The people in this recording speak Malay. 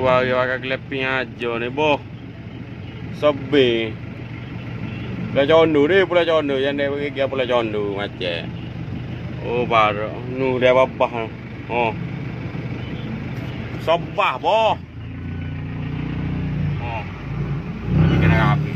bagi pakai kleping aja ni boh. Sebe. Pula condu ni pula condu yang dia bagi dia pula condu macam. Oh baru nu dia babah. Oh. Sobah boh. Oh. Ini kena api.